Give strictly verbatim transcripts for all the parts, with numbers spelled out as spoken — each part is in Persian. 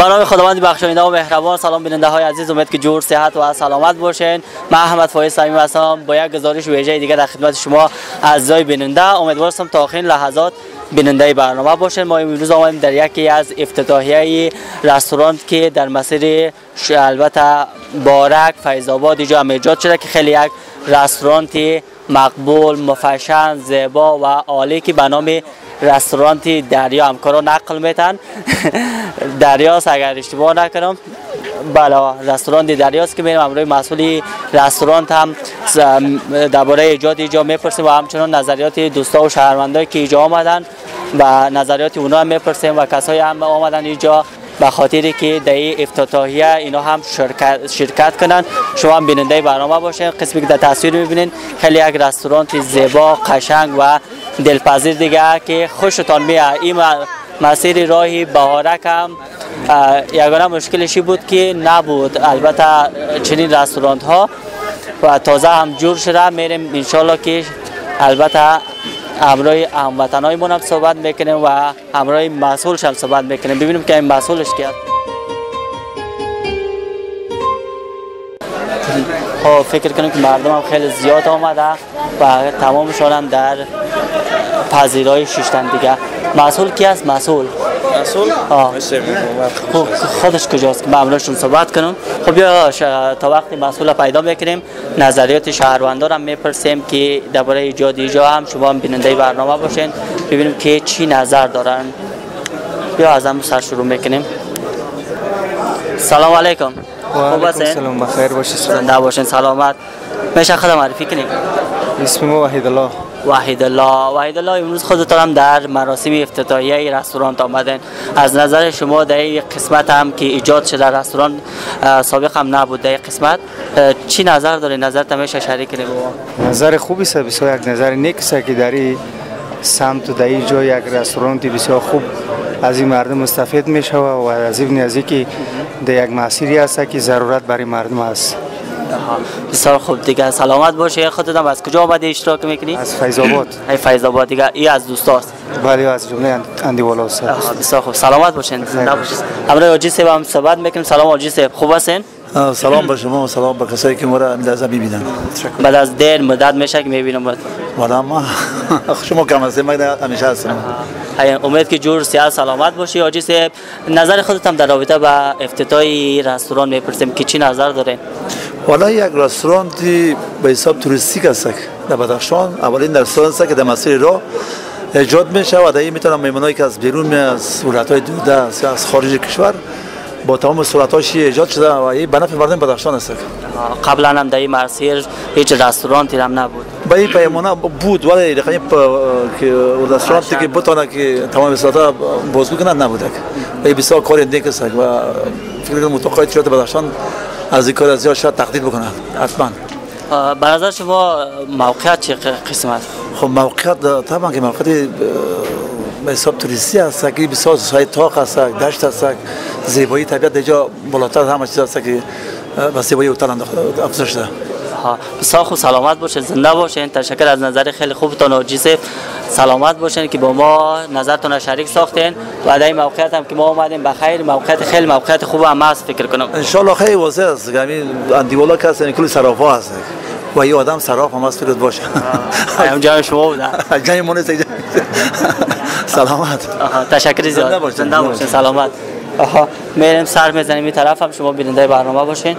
به نام خداوند بخشاینده و مهربان. سلام بیننده های عزیز، امید که جور صحت و سلامت باشین. من احمد فایز صمیم هستم با یک گزارش ویژه دیگه در خدمت شما عزیزای بیننده. امیدوارم تا آخرین لحظات بیننده برنامه باشین. ما امروز آمدیم در یکی از افتتاحیه رستوران که در مسیر البته بارک فیض آباد اینجا هم ایجاد شده که خیلی یک رستوران مقبول، مفشن، زیبا و عالی که به نام رستوران دریا همکارا نقل میتن. دریاست اگر اشتباه نکنم. بله رستوران دریاست که میرم امروز مسئول رستوران هم درباره ایجاد اینجا میپرسیم و همچنان نظریات دوستا و شهروندایی که اینجا آمدن و نظریات اونا هم میپرسیم و کسایی هم آمدن اینجا به خاطری که در این افتتاحیه اینا هم شرکت شرکت کنن. شما هم بیننده برنامه باشین. قسمی که در تصویر میبینین خیلی یک رستوران زیبا، قشنگ و دلپذیر دیگه که خوشتان میاد. این مسیر راهی بهارک هم یگانه مشکلشی بود که نبود البته چنین رستورانت ها و تازه هم جور شده. میریم انشالله که البته همراه هموطنای ما هم صحبت میکنیم و همراه مسئولش هم صحبت میکنیم. ببینیم که این مسئولش کیه. خب فکر کنم که مردم هم خیلی زیاد آمده و تمامشان هم در پذیرای شیشتن دیگه. مسئول کی است؟ مسئول مسئول خب خودش کجاست که معمولشون صحبت کنم. خب یا تا وقتی مسئول پیدا میکنیم نظریات شهروندان هم میپرسیم که درباره ایجاد اینجا هم شما هم بیننده برنامه باشین ببینیم که چی نظر دارن. بیا از هم سر شروع میکنیم. سلام علیکم. خوب هستین؟ سلام بخیر باشید. زنده باشین سلامت. میشه خودم معرفی کنید؟ اسم ما وحید الله. وحید الله. وحید الله امروز خودتان هم در مراسم افتتاحیه رستوران آمدین. از نظر شما در این قسمت هم که ایجاد شده رستوران سابق هم نبود در این قسمت چی نظر داری؟ نظر تمیشه شریک کنید با ما. نظر خوبی است، بسیار یک نظر نیک است که در این سمت در این جای یک رستوران بسیار خوب از این مردم مستفید میشه و از این نزدیکی در یک مسیری است که ضرورت برای مردم است. بسیار خوب دیگه. سلامت باشه. خودت هم از کجا آمده اشتراک میکنی؟ از فیض آباد. ای فیض آباد دیگه. ای از دوستاست؟ بله از جمله اندیوالا است. بسیار خوب. سلامت باشین. زنده باشید. امروز آجی صاحب هم صحبت میکنیم. سلام آجی صاحب، خوب هستین؟ سلام به شما و سلام به کسایی که ما را لازم میبینن. بعد از دیر مدت میشه که میبینم بود. والا ما شما کم هستین، من همیشه هستم. امید که جور سیاه سلامت باشی. آجی صاحب نظر خودت هم در رابطه با افتتاح رستوران میپرسیم که چی نظر دارین؟ والا یک رستورانتی به حساب توریستیک است در بدخشان. اولین رستوران است که در مسیر راه ایجاد میشه و در این میتونن مهمانایی که از بیرون از ولایت‌های دوده از خارج کشور با تمام سرعتاش ایجاد شده و این به نفع مردم بدخشان است. قبلا هم در این مسیر هیچ رستورانتی هم نبود. با این پیمانه بود ولی رقمی که رستورانتی که بتونه که تمام سرعت بازگو کنه نبوده. این بسیار کار نیک است و فکر کنم متوقع شده بدخشان از این کار از زیاد شاید تقدیر بکنه حتما. به نظر شما موقعیت چه قسم است؟ خب موقعیت طبعا که موقعیت به حساب توریستی است که بسیار سایت تاق است، دشت است، زیبایی طبیعت اینجا بالاتر همه چیز است که با زیبایی هتل افزایش شده. بسیار خوب. سلامت باشین، زنده باشین. تشکر از نظر خیلی خوبتون آجی صاحب. سلامت باشین که با ما نظرتون شریک ساختین و در این موقعیت هم که ما اومدیم بخیر. موقعیت خیلی موقعیت خوب هم است فکر کنم. ان شاء الله خیلی واضح است که همین اندیوالا که هستن کلی صرافا هست و این آدم صراف هم است فکرت باشه. اونجا شما بودن. جای ما نیست. سلامت. تشکر زیاد. زنده باشین. سلامت. آها میریم سر میزنیم این طرف هم شما بیننده برنامه باشین.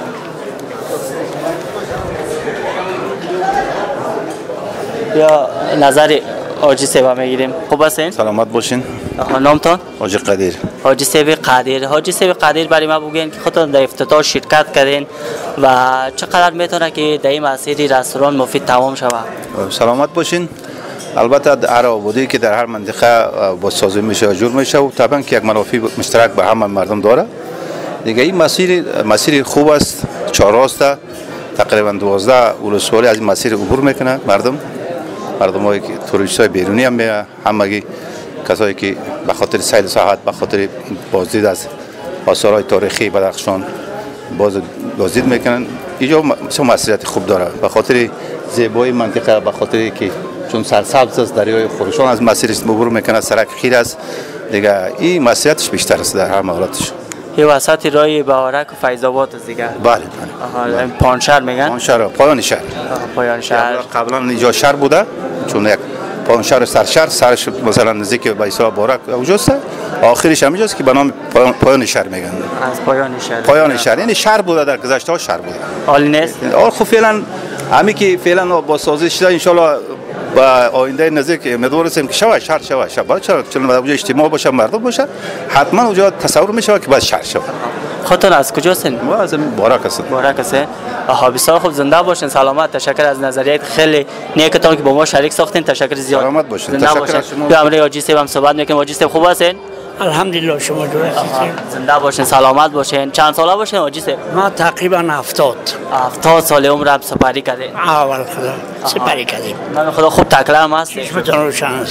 یا نظر آجی صاحب میگیریم. خوب هستین؟ سلامت باشین. نامتون؟ حاجی قدیر. حاجی صاحب قدیر. حاجی صاحب قدیر برای ما بگین که خودتون در افتتاح شرکت کردین و چقدر میتونه که در این مسیر رستوران مفید تمام شود؟ سلامت باشین. البته هر آبادی که در هر منطقه بازسازی میشه جور میشه و طبعا که یک منافع مشترک به همه مردم داره دیگه. این مسیر مسیر خوب است، چهار راسته، تقریبا دوازده ولسوالی از این مسیر عبور میکنه مردم. مردمایی که توریستای بیرونی هم میاد، همگی کسایی که به خاطر سیل سیاحت به خاطر بازدید از آثارهای تاریخی بدخشان باز بازدید میکنن. اینجا مسیریت خوب داره به خاطر زیبایی منطقه، به خاطر که چون سرسبز است، دریای خروشان از مسیرش عبور میکنه، سرک خیر است دیگه. این مسیریتش بیشتر است در هر مولاتش. یه وسط رای بهارک و فیض آباد است دیگه. بله بله. پانشهر میگن؟ پانشهر پایان شهر. پایان شهر. قبلا اینجا شهر بوده چون یک پایانشهر سرشهر سرش مثلا نزدیک به ایسا بارک اوجاست، آخرش همینجاست که به نام پایان شهر میگن. از پایان شهر. پایان شهر یعنی شهر بوده، در گذشته ها شهر بوده. عالی نیست. آره خب فعلا همین که فعلا با سازش شده ان شاء الله با آینده نزدیک امیدوار هستیم که شود شهر شود شود چرا چون اونجا اجتماع باشه مردم باشه حتما اونجا تصور میشه که باید شهر شود. خودتون از کجا هستین؟ ما از بارک هستیم. بارک هستین. آها بسیار خوب، زنده باشین، سلامت. تشکر از نظریات خیلی نیکتون که با ما شریک ساختین. تشکر زیاد. سلامت باشین. تشکر از شما. امروز حاجی صاحب هم صحبت میکنیم. حاجی صاحب خوب هستین؟ الحمدلله. شما جور هستید؟ زنده باشین، سلامت باشین. چند ساله باشین حاجی صاحب؟ ما تقریبا هفتاد. هفتاد سال عمرم سپری کردین. اول خدا سپری کردیم. من خدا خوب تکله هم هست. چشمتون روشن است.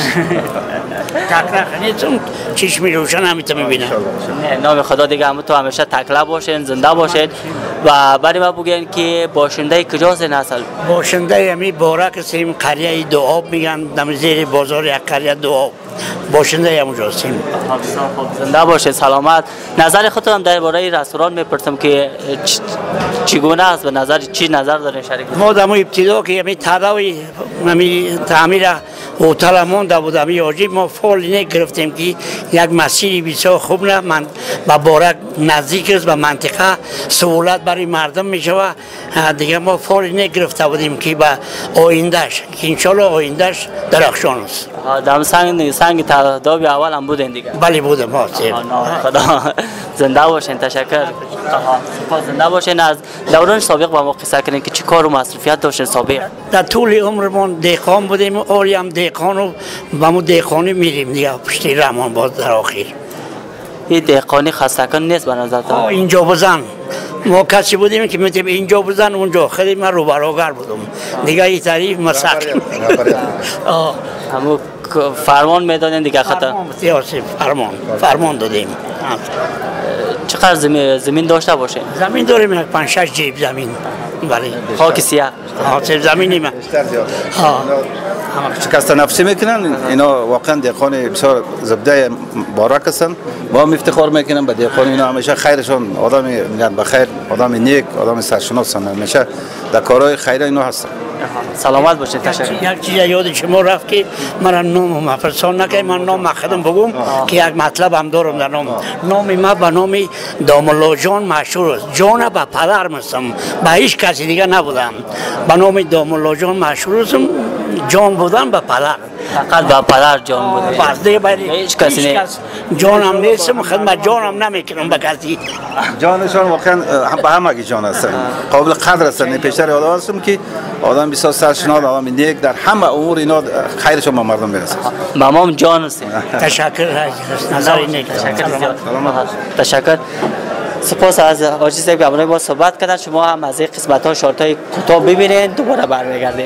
تکله خنیتون چشمی روشن همیته میبینم. نام خدا دیگه هم تو همیشه تکله باشین، زنده باشین. و برای ما بگین که باشنده کجاست اصل؟ باشنده همی بارک هستیم، قریه دوآب میگن، دم زیر بازار یک قریه دوآب. باشنده همونجا هستیم. زنده باشه، سلامت. نظر خودتون هم درباره رستوران میپرسم که چگونه است، به نظر چی نظر دارین شریک؟ ما در ابتدا که همی تداوی همی تعمیر هتل مونده بود، همی واجب ما فعال اینه گرفتیم که یک مسیری بسیار خوب نه من با بارک نزدیک است به منطقه سهولت برای مردم میشه و دیگه ما فعال اینه گرفته بودیم که با آیندهش که انشالله آیندهش درخشان است. دم سنگ سنگ تداوی اول هم بودین دیگه؟ بله بودم ها. خدا زنده باشین. تشکر. سپاس. زنده باشین. از دوران سابق با ما قصه کنین که چی کار و مصرفیت داشتین سابق؟ در طول عمرمون دهقان بودیم، اولی هم دهقان و با ما دهقانی میریم دیگه پشتی رحمان باز در آخر. این دهقانی خستکن نیست به نظرتون؟ اینجا بزن ما کسی بودیم که میتونیم اینجا بزن اونجا، خیلی من رو برابر بودم دیگه این تعریف مسخ. همون فرمان میدادین دیگه خطا؟ فرمان سیاسی فرمان فرمان دادیم. چقدر زمین زمین داشته باشه؟ زمین داریم یک پنج شش جیب زمین. ولی خاک سیاه. ها سر زمینی ما. ها شکست نفسی میکنن اینا واقعا دهقان بسیار زبده بارک هستن. ما هم افتخار میکنم به دهقان اینا، همیشه خیرشون آدم میگن بخیر، آدم نیک، آدم سرشناس هستن، همیشه در کارهای خیر اینا هستن. سلامت باشید. تشکر. یک چیز یاد شما رفت که من نام مفرسان نکنم، من نام مخدم بگم که یک مطلب هم دارم در نام. نام ما به نام داملا جان مشهور است. جان به پدر هستم، به هیچ کسی دیگه نبودم. به نام داملا جان مشهور هستم، جان بودم به پدر. فقط به پدر جان بوده. پس دیگه برای هیچ کسی نه. جانم نیستم، خدمت جانم نمیکنم به کسی. جانشان واقعا به همه جان هستن، قابل قدر هستن. پیشتر آدم هستم که آدم بسیار سرشناس، آدم نیک، در همه امور اینا خیرشون به مردم میرسه. مامام جان هستین. تشکر. نظر نیک. تشکر زیاد. تشکر. سپاس از حاجی صاحب که امروز با صحبت کردن. شما هم از این قسمت ها شارت های کوتاه ببینید، دوباره برمیگردیم.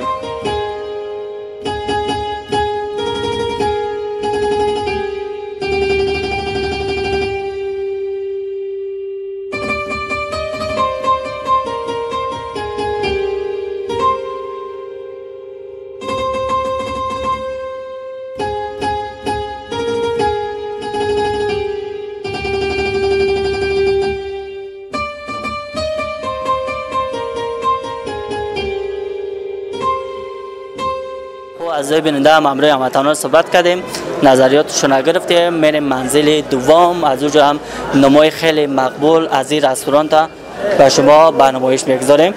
از بیننده هم امروز هموطنان صحبت کردیم، نظریاتشون گرفتیم. میریم منزل دوم، از اونجا هم نمای خیلی مقبول از این رستوران تا به شما به نمایش میگذاریم.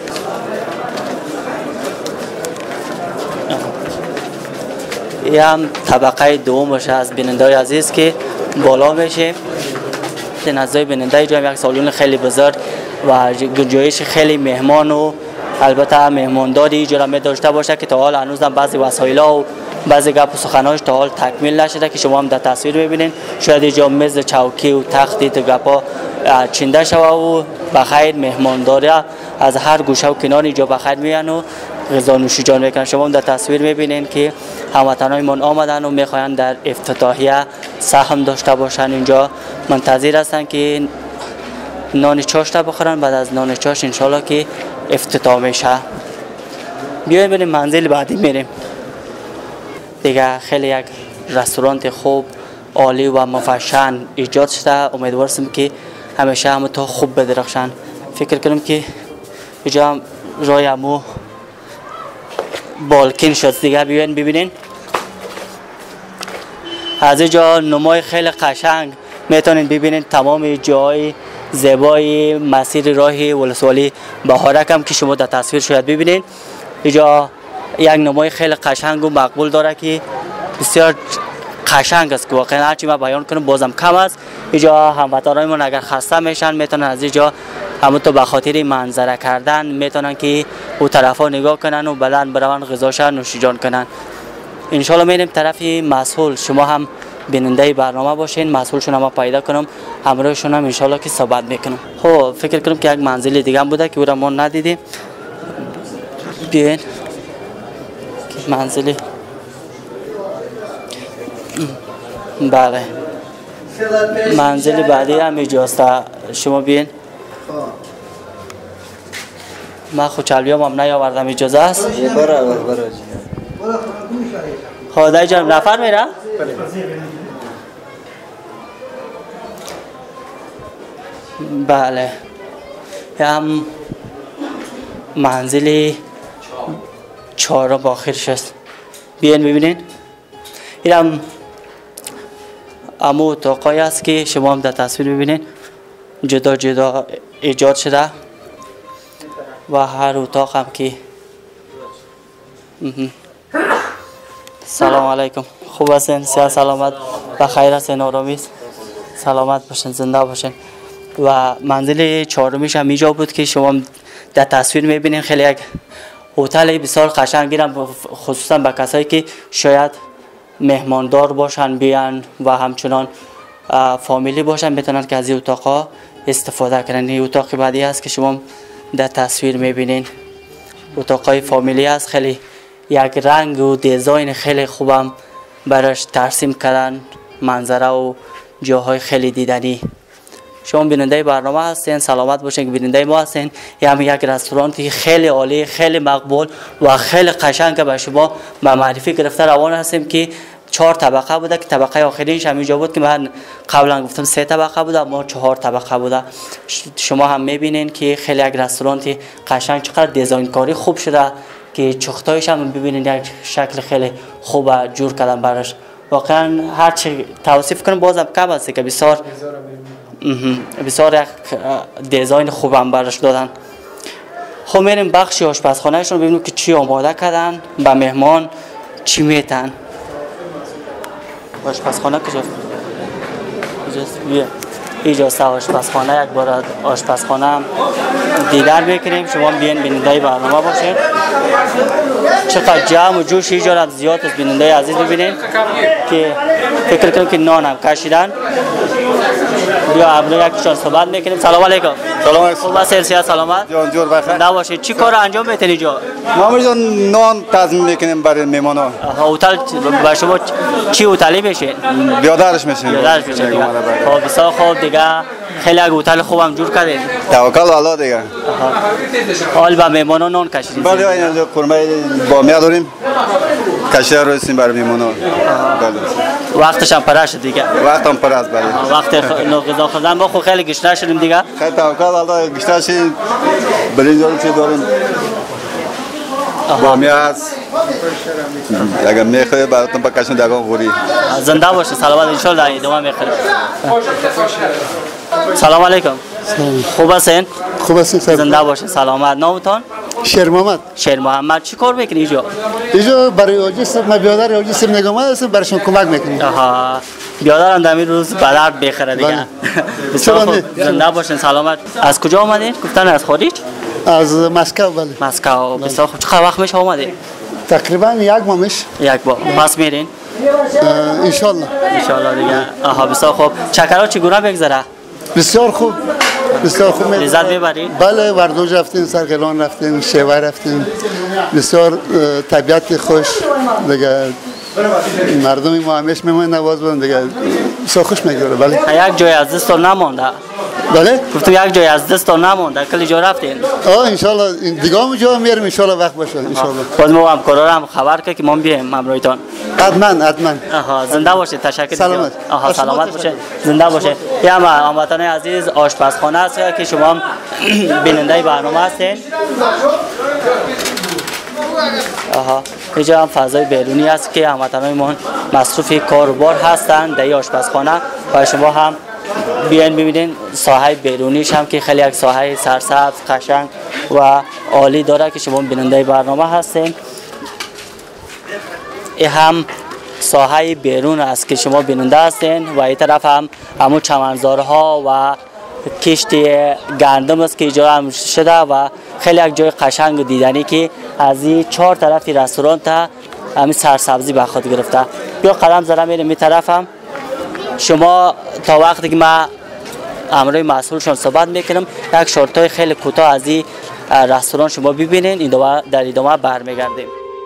این هم طبقه دوم باشه از بیننده های عزیز که بالا میشه. نزدیک بیننده اینجا یک سالن خیلی بزرگ و گنجایش خیلی مهمان و البته مهمانداری اینجا می داشته باشه که تا حال هنوز هم بعضی وسایل‌ها و بعضی گپ و سخن‌هاش تا حال تکمیل نشده که شما هم در تصویر ببینید. شاید اینجا میز چوکی و تختی تو گپا چینده شوه و بخیر مهمانداری از هر گوشه و کنار اینجا بخیر میان و غذا نوشی جان میکنن. شما هم در تصویر میبینید که هموطنان من آمدن و میخواین در افتتاحیه سهم داشته باشن. اینجا منتظر هستن که نان چاش بخورن، بعد از نان چاش انشالله که افتتاح میشه. بیایم بریم منزل بعدی میریم دیگه. خیلی یک رستوران خوب عالی و مفشن ایجاد شده. امیدوارم که همیشه همه تا خوب بدرخشن. فکر کنم که اینجا هم رای امو بالکن شد دیگه. بیاین ببینین از اینجا نمای خیلی قشنگ میتونین ببینین تمام جای زیبای مسیر راه ولسوالی بهارک هم که شما در تصویر شاید ببینین. اینجا یک نمای خیلی قشنگ و مقبول داره که بسیار قشنگ است که واقعا هرچی ما بیان کنم بازم کم است. اینجا هموطنانمون اگر خسته میشن میتونن از اینجا همونطور به خاطر منظره کردن میتونن که او طرفا نگاه کنن و بلند برون غذاشان نوشیجان کنن. انشالله میریم طرف مسئول. شما هم بیننده برنامه باشین، مسئولشون هم پیدا کنم همراهشون هم انشالله که صحبت میکنم. خب فکر کنم که یک منزل دیگه هم بوده که او را ما ندیدیم. بیاین منزلی بله منزل بعدی هم اینجاست. شما بیاین. من خود چلویام هم نیاوردم اجازه است. خدای جان نفر میره؟ بله هم منزل چهارم آخرش است. بیاین ببینین. این هم امو اتاقایی است که شما هم در تصویر ببینین جدا جدا ایجاد شده و هر اتاق هم که سلام علیکم. خوب هستین؟ صحت سلامت بخیر هستین؟ آرامی است؟ سلامت باشین، زنده باشین. و منزل چهارمیش هم اینجا بود که شما در تصویر میبینین. خیلی یک هتل بسیار قشنگی هم خصوصا به کسایی که شاید مهماندار باشن بیان و همچنان فامیلی باشن میتونن که از این اتاقا استفاده کنن. این اتاق بعدی است که شما در تصویر میبینین. اتاقای فامیلی است. خیلی یک رنگ و دیزاین خیلی خوبم براش ترسیم کردن، منظره و جاهای خیلی دیدنی. شما بیننده برنامه هستین، سلامت باشین که بیننده ما هستین. یه هم یک رستورانتی خیلی عالی، خیلی مقبول و خیلی قشنگ به شما به معرفی گرفته روان هستیم که چهار طبقه بوده که طبقه آخرینش هم اینجا بود که من قبلا گفتم سه طبقه بوده اما چهار طبقه بوده. شما هم میبینین که خیلی یک رستورانتی قشنگ چقدر دیزاین کاری خوب شده که چختایش هم ببینین یک شکل خیلی خوب جور کردن براش. واقعا هر چی توصیف کنم بازم کم است که بسیار بسیار یک دیزاین خوبم براش دادن. خب میریم بخش آشپزخانهشون ببینیم که چی آماده کردن به مهمان چی میتن. آشپزخانه کجاست؟ اینجاست آشپزخانه. یک بار آشپزخانه هم دیدار بکنیم. شما بیاین بیننده برنامه باشین. چقدر جمع و جوش اینجا هم زیاد است. بیننده عزیز ببینین که فکر کنم که نان هم کشیدن. بیا ابرو یکیشان صحبت میکنیم. سلام علیکم. سلام علیکم. خوب است؟ صحت سلامت؟ جان جور بخیر. نباشید. چی کار انجام میتین اینجا؟ ما اینجا نان تضمین میکنیم برای مهمانا. هتل با شما چی هتلی میشین؟ بیادرش میشین. بیادرش میشین دیگه. خب بسیار خوب دیگه. خیلی یک هتل خوبم جور کردین. توکل الله دیگه. حال با مهمانا نان کشیدین؟ بله اینجا قرمه بامیه داریم. کشیده رویستیم برای مهمانا. بله. وقتش هم پره شد دیگه. وقت هم پره است بله. وقت غذا خوردن ما خود خیلی گشنه شدیم دیگه. خیلی توکل الله گشنه شدیم. برنجال چی داریم؟ بامیه هست. اگر میخوای براتون بکشیم دگان غوری. زنده باشه سلامت ان شاء الله ادامه میخوره. سلام علیکم. خوب هستین؟ خوب هستین. زنده باشه سلامت. نامتون؟ شیر محمد. شیر محمد. چی کار میکنی اینجا؟ اینجا برای اوجیس ما بیادر اوجیس نگاه هستم براشون کمک میکنیم. آها. بیادر هم دمی روز بدرد بخره دیگه. بسیار خوب. زنده باشین سلامت. از کجا آمدین؟ گفتن از خارج؟ از مسکو. بله. مسکو. بسیار خوب. چقدر وقت میشه آمدین؟ تقریبا یک ماه میشه. یک ماه. پس میرین؟ ان شاء الله. ان شاء الله دیگه. آها بسیار خوب. چکرها چگونه بگذره؟ بسیار خوب. بسیار خوب. لذت میبرین؟ بله وردوج رفتیم، سرگلان رفتیم، شیوه رفتیم. بسیار طبیعت خوش دیگه. مردم ما همیشه میمون نواز بودن دیگه. بسیار خوش میگذره. بله. یک جای از دست نمونده. بله گفتم یک جای از دست نموند، در کل جا رفتین. آه ان شاء الله دیگه هم جا میرم ان شاء الله وقت باشه ان شاء الله. باز ما همکارا هم خبر که ما بیایم همراهتان. حتما حتما. آها زنده باشید، تشکر. سلامت. آها سلامت باشه، زنده باشه. یا ما هموطنان عزیز آشپزخانه است که شما هم بیننده برنامه هستین. آها اینجا هم فضای بیرونی است که هموطنان ما مصروف کار و بار هستند در آشپزخانه و شما هم بیاین ببینین ساحه بیرونیش هم که خیلی یک ساحه سرسبز قشنگ و عالی داره که شما بیننده برنامه هستین. این هم ساحه بیرون است که شما بیننده هستین و این طرف هم همون چمنزارها و کشتی گندم است که ایجاد هم شده و خیلی یک جای قشنگ و دیدنی که از این چهار طرفی رستوران تا همین سرسبزی به خود گرفته. بیا قدم زدم میرم این طرف هم. شما تا وقتی که ما امروی مسئولشون صحبت میکنم یک شورتای خیلی کوتاه از این رستوران شما ببینین، این در ادامه برمیگردیم.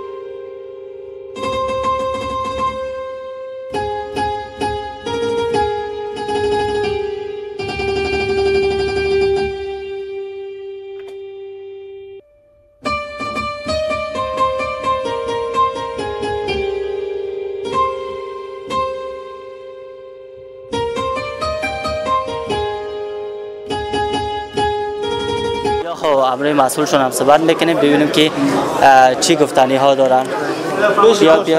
امروی مسئولشون هم صحبت میکنیم ببینیم که چی گفتنی ها دارن. بیا بیا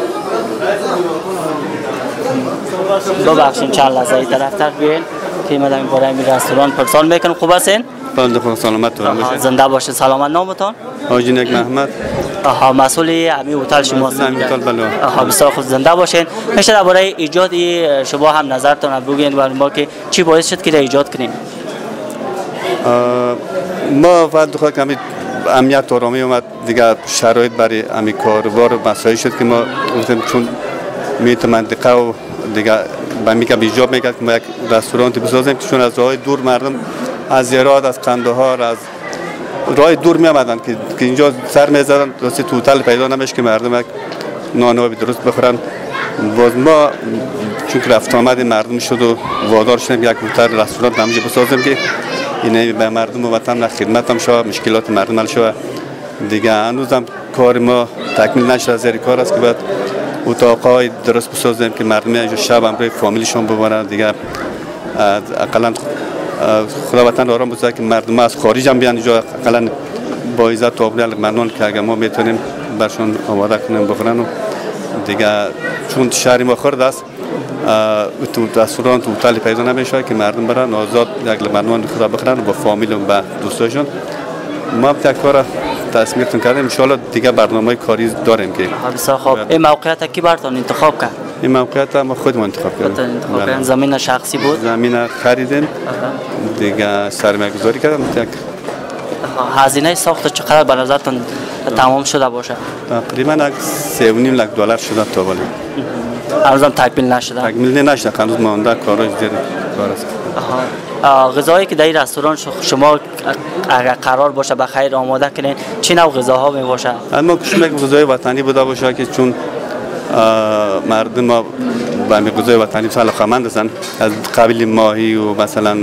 ببخشیم چند لحظه ای طرف تر بیاین که ما در این باره این رستوران پرسان میکنم. خوب هستین؟ بنده خدا سلامت باشه. زنده باشه. سلامت. نامتون؟ حاجی نک محمد. آها مسئول همین هتل شما هستین؟ همین هتل بله. آها بسیار خوب. زنده باشین. میشه درباره ایجاد شما هم نظرتون بگین برای ما که چی باعث شد که ایجاد کنین؟ ما وقت خود کمی امنیت آرامی اومد دیگه شرایط برای امی کاروبار مسائل شد که ما گفتیم چون میت منطقه و دیگه به میگه بیجاب میگه که ما یک رستورانتی بسازیم که چون از راه دور مردم از زیراد از قندهار از راه دور می آمدن که که اینجا سر میزدن درستی تو هتل پیدا نمیشه که مردم یک نانوایی درست بخورن. باز ما چون که رفت آمد مردم شد و وادار شدیم یک هتل رستوران همینجا بسازیم که اینه به مردم وطن خدمت هم شود، مشکلات مردم حل شود. دیگه هنوز هم کار ما تکمیل نشده، از این کار است که باید اتاقای درست بسازیم که مردم اینجا شب هم روی فامیلشون ببرن. دیگه اقلا خدا وطن آرام بسازه که مردم از خارج هم بیان اینجا اقلا با عزت و آبروی مردمان که اگر ما میتونیم برشون آماده کنیم بخورن. و دیگه چون شهر ما خرد است تو رستوران تو هتل پیدا نمیشه که مردم برن آزاد یک مردمان خود بخورن با فامیل و با دوستاشون. ما هم یک کار تصمیم کردیم ان شاء الله دیگه برنامه کاری داریم که بسیار خوب. این موقعیت کی براتون انتخاب کرد؟ این موقعیت ما خودمون انتخاب کردیم. زمین شخصی بود؟ زمین خریدیم دیگه سرمایه‌گذاری کردم. یک هزینه ساخت چقدر به نظرتون تمام شده باشه؟ تقریبا سه و نیم لک دلار شده تا ولی هنوزم تکمیل نشده. تکمیل نشده، هنوز مونده کارش زیر کار است. غذایی که در این رستوران شما اگر قرار باشه به خیر آماده کنین چه نوع غذاها می باشه؟ ما کوشش میکنیم غذای وطنی بوده باشه که چون مردم ما به همین غذای وطنی علاقه‌مند هستند. از قبیل ماهی و مثلا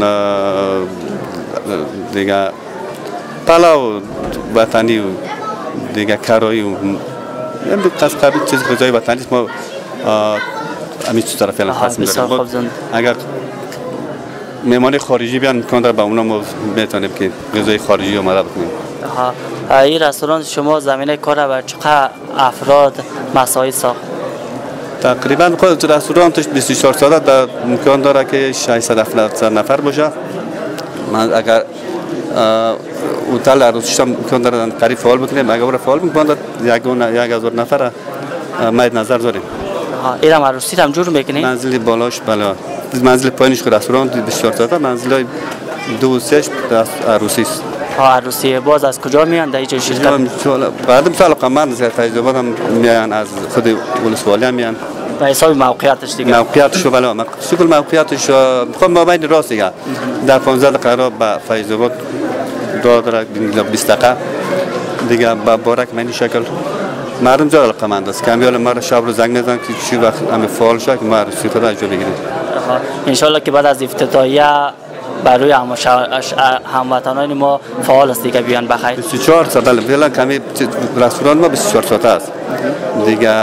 دیگه پلاو وطنی و دیگه کرایی و همین از قبیل چیز غذای وطنی ما همین چیز طرف الان خاص می‌داریم. اگر مهمان خارجی بیان امکان داره با اونا ما میتونیم که غذای خارجی آماده بکنیم. این رستوران شما زمینه کار بر چقدر افراد مساعد ساخت؟ تقریبا خود رستوران توش بیست و چهار ساعت در امکان داره که ششصد هفتصد نفر باشه. من اگر هتل عروسیش هم امکان داره قریب فعال بکنیم، اگر اون فعال میکنه یک هزار نفر مد نظر داریم. این هم عروسی هم جور میکنیم؟ منزل بالاش بالا، منزل پایینش که رستوران بیست و چهار ساعته، منزل دو و سهش عروسی است. عروسی باز از کجا میان در اینجا شرکت؟ بعدم سال قمر از فیض‌آباد هم میان، از خود ولسوالی هم میان. به حساب موقعیتش دیگه. موقعیتش بالا، شکل موقعیتش خود ما بین راست دیگه. در پانزده دقیقه به فیض‌آباد داره بیست دقیقه دیگه با بارک من این شکل مردم زیاد علاقه‌مند است. کمیال ما را شب رو زنگ میزنن که چی وقت همه فعال شد که ما عروسی خود اجازه بگیریم. ان شاء الله که بعد از افتتاحیه برای هموطنان ما فعال است دیگه بیان بخیر. بیست و چهار ساعت بله فعلا کمی رستوران ما بیست و چهار ساعت است دیگه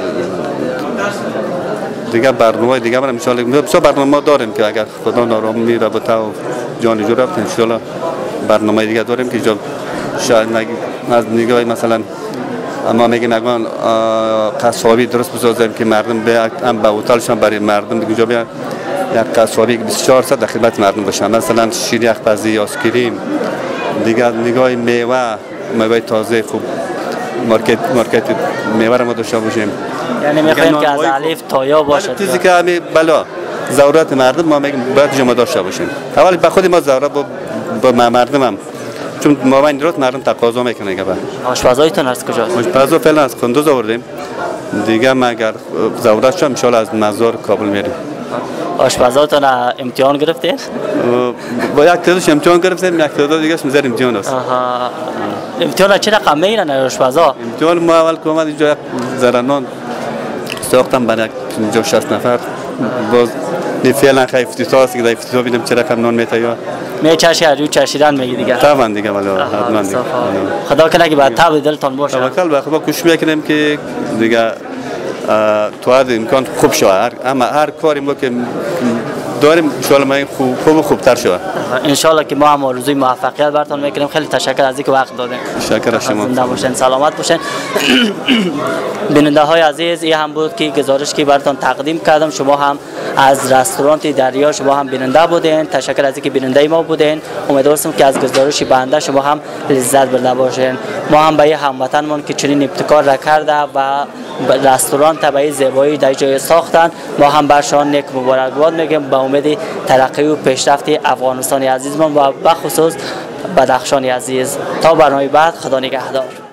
دیگه برنامه دیگه برام ان شاء الله بسیار برنامه ما داریم که اگر خدا نارامی رابطه و جان جو رفت ان شاء الله برنامه دیگه داریم که جا شاید از نگاه مثلا اما میگیم اگر قصابی درست بسازیم که مردم به هم به هتلشان برای مردم دیگه جا بیان یک قصابی بیست و چهار ساعت در خدمت مردم باشن مثلا شیر یخپزی آیسکریم دیگه نگاه میوه میوه تازه خوب مارکت مارکت میوه را ما داشته باشیم یعنی میخوایم که از الف تا یا باشه چیزی که همین بلا ضرورت مردم ما میگیم باید جمع داشته باشیم اول به خود ما ضرورت با با مردم هم چون ما این درست مردم تقاضا میکنه که با آشپزایتون از کجاست؟ آشپزا فعلا از کندوز آوردیم دیگه ما اگر ضرورت شد ان شاء الله از مزار کابل میریم. آشپزاتون امتحان گرفتین؟ با یک تعدادش امتحان گرفتیم یک تعداد دیگه اسم زیر امتحان است. امتحان چه رقم میرن آشپزا؟ امتحان ما اول که اومد اینجا یک زرنان ساختم برای پنجاه و شصت نفر باز فعلا خیلی افتتاح است که در افتتاح ببینم چه رقم نان میتاید می چشی هر روی چشیدن میگی دیگه طبعا دیگه ولی حتما دیگه خدا کنه که بعد تاب دلتون باشه توکل به خدا کوشش میکنیم که دیگه تو هر امکان خوب شود اما هر کاری ما که داریم ان شاء الله خوب خوب خوبتر شود ان شاء الله که ما هم آرزوی موفقیت براتون میکنیم. خیلی تشکر از اینکه وقت دادین. تشکر از شما. زنده باشین سلامت باشین. بیننده های عزیز این هم بود که گزارش که براتون تقدیم کردم. شما هم از رستوران دریا شما هم بیننده بودین. تشکر از اینکه بیننده ما بودین. امیدوارم که از گزارش بنده شما هم لذت برده باشین. ما هم به هموطنمون که چنین ابتکار را کرده و رستوران طبیعی زیبایی در جای ساختن ما هم برشان نیک مبارکباد میگیم با امید ترقی و پیشرفت افغانستان عزیزمان و بخصوص بدخشان عزیز. تا برنامه بعد خدا نگهدار.